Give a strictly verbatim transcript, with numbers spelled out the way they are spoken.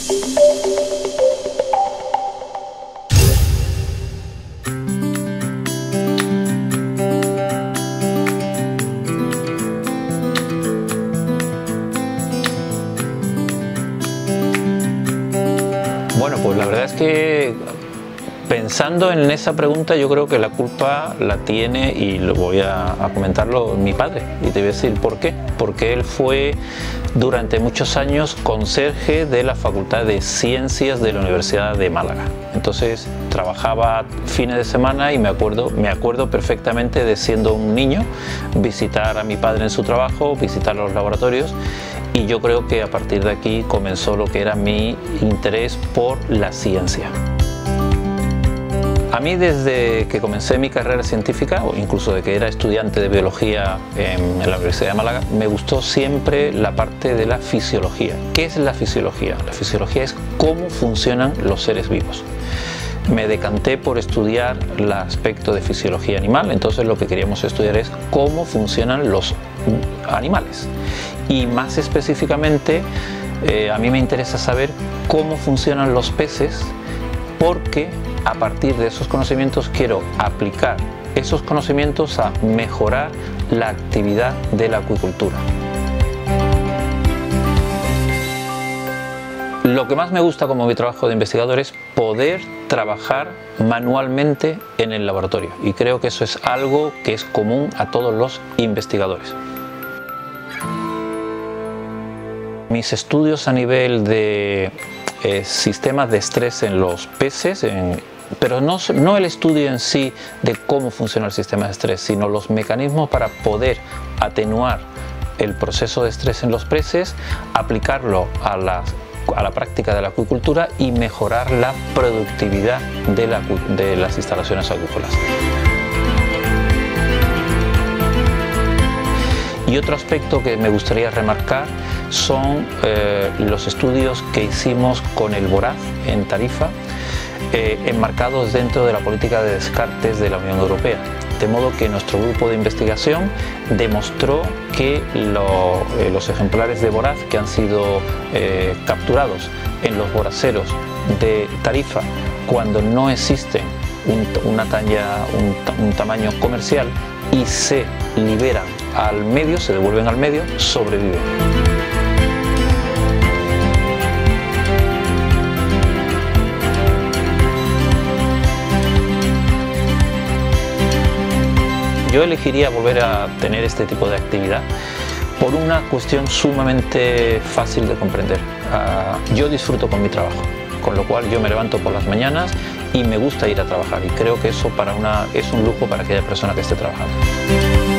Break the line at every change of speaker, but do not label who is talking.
Bueno, pues la verdad es que pensando en esa pregunta, yo creo que la culpa la tiene, y lo voy a, a comentarlo, mi padre. Y te voy a decir por qué. Porque él fue durante muchos años conserje de la Facultad de Ciencias de la Universidad de Málaga. Entonces trabajaba fines de semana y me acuerdo, me acuerdo perfectamente de, siendo un niño, visitar a mi padre en su trabajo, visitar los laboratorios. Y yo creo que a partir de aquí comenzó lo que era mi interés por la ciencia. A mí, desde que comencé mi carrera científica, o incluso de que era estudiante de biología en, en la Universidad de Málaga, me gustó siempre la parte de la fisiología. ¿Qué es la fisiología? La fisiología es cómo funcionan los seres vivos. Me decanté por estudiar el aspecto de fisiología animal, entonces lo que queríamos estudiar es cómo funcionan los animales. Y más específicamente, eh, a mí me interesa saber cómo funcionan los peces, porque a partir de esos conocimientos quiero aplicar esos conocimientos a mejorar la actividad de la acuicultura. Lo que más me gusta como mi trabajo de investigador es poder trabajar manualmente en el laboratorio, y creo que eso es algo que es común a todos los investigadores. Mis estudios a nivel de eh, sistemas de estrés en los peces, en, pero no, no el estudio en sí de cómo funciona el sistema de estrés, sino los mecanismos para poder atenuar el proceso de estrés en los peces, aplicarlo a la, a la práctica de la acuicultura y mejorar la productividad de, la, de las instalaciones acuícolas. Y otro aspecto que me gustaría remarcar son eh, los estudios que hicimos con el voraz en Tarifa, eh, enmarcados dentro de la política de descartes de la Unión Europea. De modo que nuestro grupo de investigación demostró que lo, eh, los ejemplares de voraz que han sido eh, capturados en los voraceros de Tarifa, cuando no existe un, una talla, un, un tamaño comercial, y se liberan al medio, se devuelven al medio, sobreviven. Yo elegiría volver a tener este tipo de actividad por una cuestión sumamente fácil de comprender. Uh, yo disfruto con mi trabajo, con lo cual yo me levanto por las mañanas y me gusta ir a trabajar, y creo que eso para una, es un lujo para aquella persona que esté trabajando.